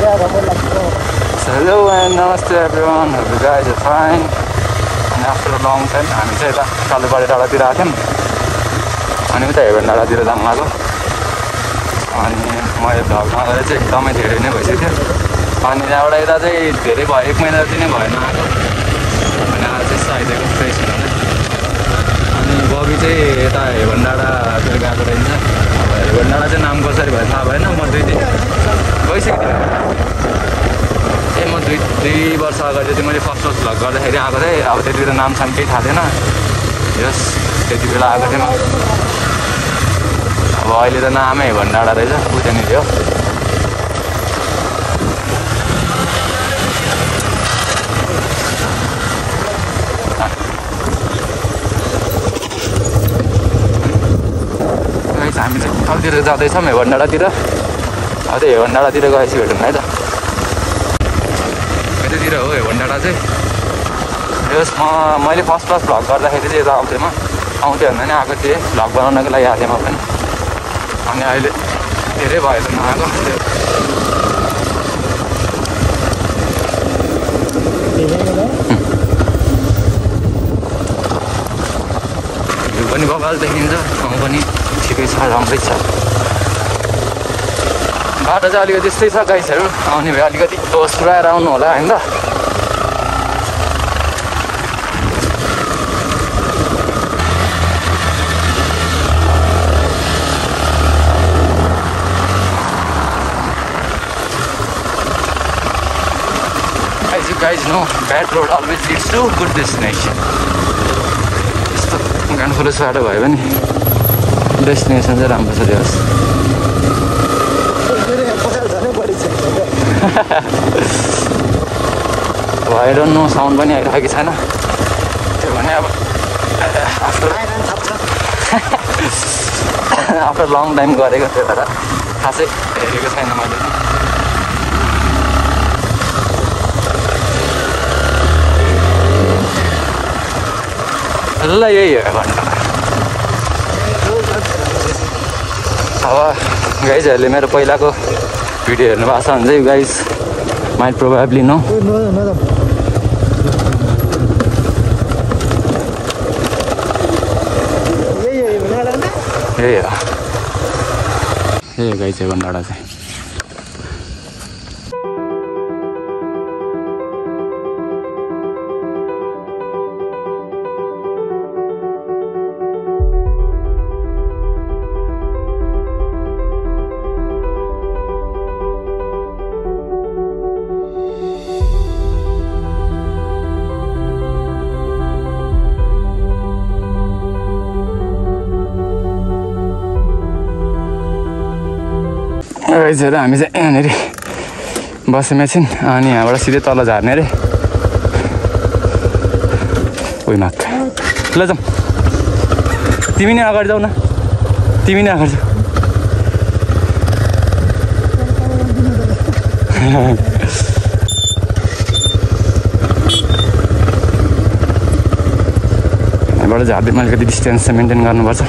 Hello and namaste everyone. Hope you guys are fine. And after a long time, हामी चाहिँ यता कालुबारी डाँडातिर आएको थियौँ अनि उता हेभन डाँडातिर जानु लाग्यो अनि मैले भ्लगमा गरेर चाहिँ एकदमै धेरै नै भइसक्यो अनि त्यहाँबाट यता चाहिँ धेरै भयो 1 महिना जति नै भएन आएको अनि आज चाहिँ साइदेको फ्रेस हुन अनि बबी चाहिँ यता हेभन डाँडातिर गएको रहेछ अब हेभन डाँडा चाहिँ नाम कसरी भयो थाहा भएन म 2 दिन गइसकेँ म 2 वर्ष अगाडि चाहिँ मैले फर्स्ट भ्लग गर्दाखेरि आएको थिएँ अब त्यति बेला नाम साम केही थाहा थिएन यस त्यति बेला आएको थिएँ म अब अहिले त नामै हेभन डाँडा रहेछ ऊ त्यहाँनिर हो हामी चाहिँ तलतिर जाँदैछौँ हेभन डाँडातिर अब त्यो हेभन डाँडातिर गएपछि भेटौँ है त यतातिर हो हेभन डाँडा चाहिँ यस मैले फर्स्ट भ्लग गर्दाखेरि चाहिँ यता आउँथेँ म आउँथेँ भन्दा नि आएको थिएँ भ्लग बनाउनको लागि आएको थिएँ म पनि अनि अहिले धेरै भयो त नआएको भ्यू पनि बगाल देखिन्छ ठाउँ पनि ठिकै छ राम्रै छ बाटो चाहिँ अलिकति त्यस्तै छ गाइसहरू आउने भए अलिकति होस पुऱ्याएर आउनु होला होइन As you guys know, bad road always leads to good destination. यस्तो गानफुलो बाटो भयो भने डेस्टिनेसन चाहिँ राम्रो छ त्यस अब आई डोन्ट नो साउन्ड पनि आइरहेको छैन त्यो भने अब आफ्टर लङ टाइम गरेको त्यो भएर खासै हेरेको छैन मैले ल यही हो घन्टा अब गाइजहरूले मेरो पहिलाको भिडियो हेर्नु भएको छ भने चाहिँ गाइज माइट प्रोभाब्ली नो यही हो गाइज हेभन डाँडा चाहिँ गाइजहरू हामी चाहिँ यहाँनिर बसेमा छौँ अनि यहाँबाट सिधै तल झार्ने अरे उही माग ल जाउँ तिमी नै अगाडि जाऊ न तिमी नै अगाडि जाऊ यहाँबाट झार्दैमा अलिकति डिस्टेन्स चाहिँ मेन्टेन गर्नुपर्छ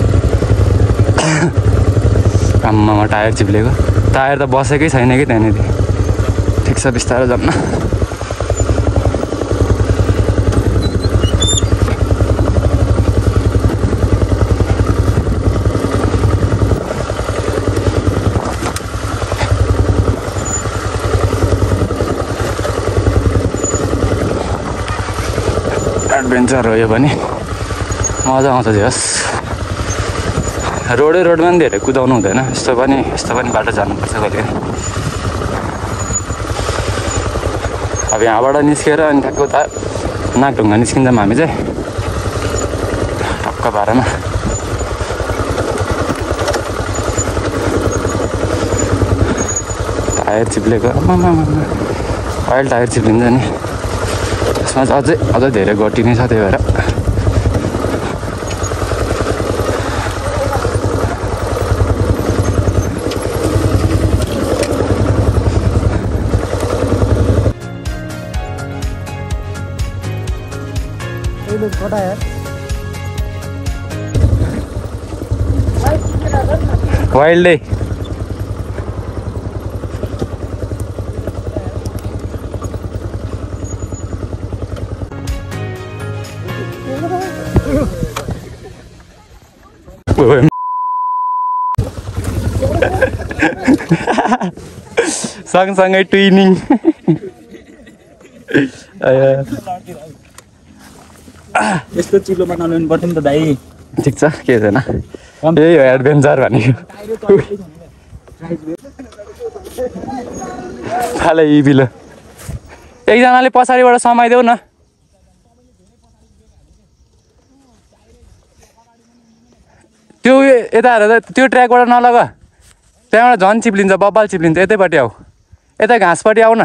आम्मामा टायर चिप्लेको टायर त बसेकै छैन कि त्यहाँनिर ठिक छ बिस्तारै जाऊँ न एडभेन्चर हो यो पनि मजा आउँछ जस रोडमा पनि धेरै कुदाउनु हुँदैन यस्तो पनि बाटो जानुपर्छ कहिले अब यहाँबाट निस्केर अनि ठ्याक्क उता नाकढुङ्गा निस्किन्छौँ हामी चाहिँ टक्क बाह्रमा टायर चिप्लेको अयल टायर चिप्लिन्छ नि त्यसमा चाहिँ अझै धेरै गटिने छ त्यही भएर छोटा है वाइल्ड सँगसँगै ट्विनिङ यस्तो चिलो बनाउनु पर्छ नि त दाइ ठिक छ के छैन यही हो एडभेन्चर भनेको फाले बिलो एकजनाले पछाडिबाट समाइदेऊ न त्यो यता हेर त्यो ट्र्याकबाट नलग त्यहाँबाट झन् चिप्लिन्छ बब्बाल चिप्लिन्छ यतैपट्टि आऊ यतै घाँसपट्टि आऊ न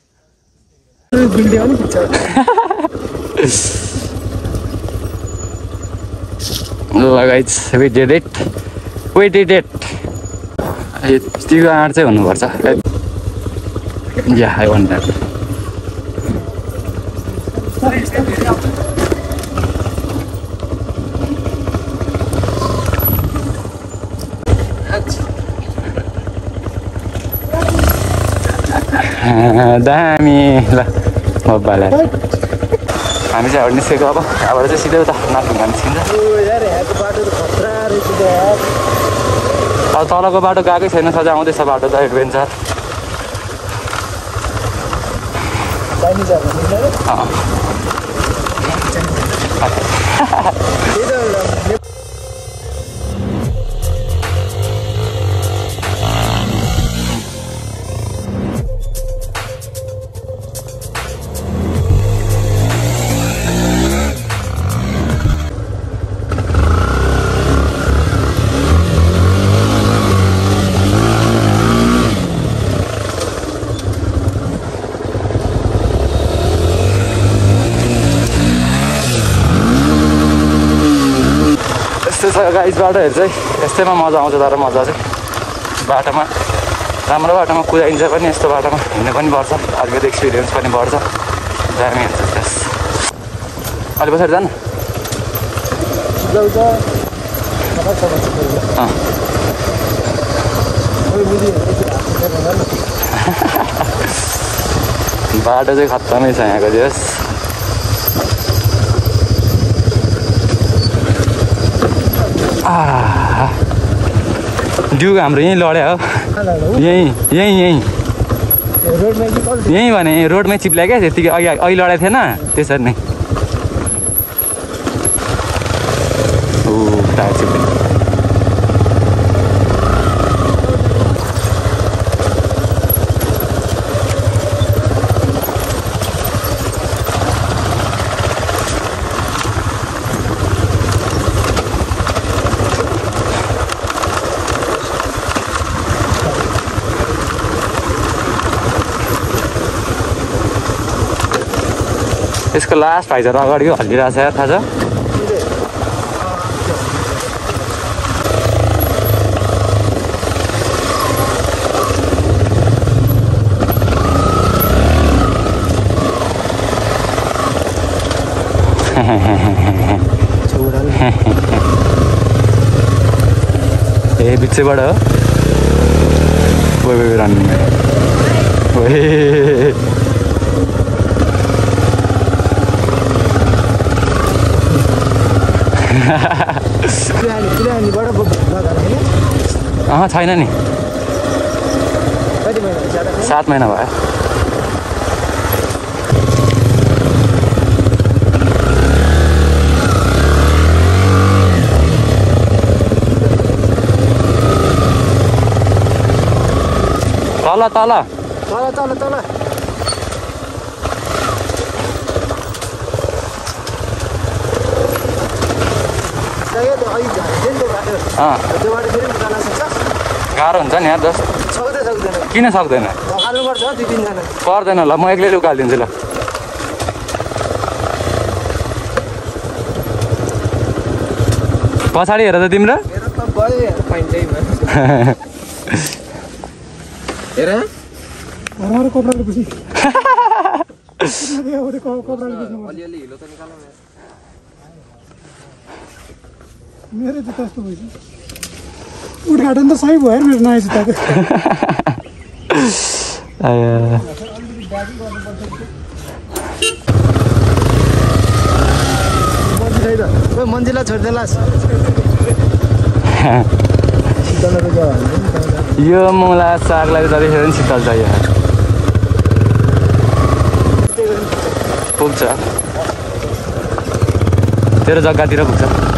लगाइज we did it यतिको आँट चाहिँ हुनुपर्छ या आई वान्ट द्याट दामी ल बब्बालाई हामी चाहिँ अब निस्केको अब यहाँबाट चाहिँ सिधै उता नाथुङमा निस्किन्छ अब तलको बाटो गएकै छैन सधैँ आउँदैछ बाटो त एडभेन्चर गाइस बाटोहरू चाहिँ यस्तैमा मजा आउँछ तर मजा चाहिँ बाटोमा राम्रो बाटोमा कुदाइन्छ पनि यस्तो बाटोमा हिँड्नु पनि पर्छ अर्को एक्सपिरियन्स पनि बढ्छ दामी हुन्छ त्यस अलि पछाडि जानु बाटो चाहिँ खत्तमै छ यहाँको देश ड्युक हाम्रो यहीँ लड्यो हो यहीँ भने रोडमै चिप्ल्या क्या त्यतिकै अघि लडेको थिएन त्यसरी नै टायर चिप्ले यसको लास्ट भाइजर अगाडि हल्लिरहेको छ यार थाहा छ ए बिचैबाट हो रनिङ छैन नि 7 महिना भयो तल गाह्रो हुन्छ नि यार दोस्त किन सक्दैन पर्दैन ल म एक्लैले उकालिदिन्छु ल पछाडि हेर त तिम्रो मेरो जुत्ता यस्तो भएछ उद्घाटन त सही भयो मेरो नयाँ जुत्ताको मन्जिला छोडिदेलास् यो मुला सागलाई जतिखेर पनि शीतल छ यहाँ पुग्छ तेरो जग्गातिर पुग्छ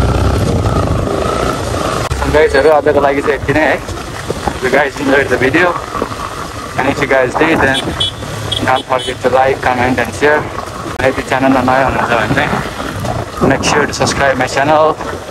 गाइजहरू आजको लागि चाहिँ यति नै है you guys enjoyed the video and if you guys did then don't forget to like, comment and share. If you channel नयाँ हुनुहुन्छ भने चाहिँ make sure to subscribe my channel.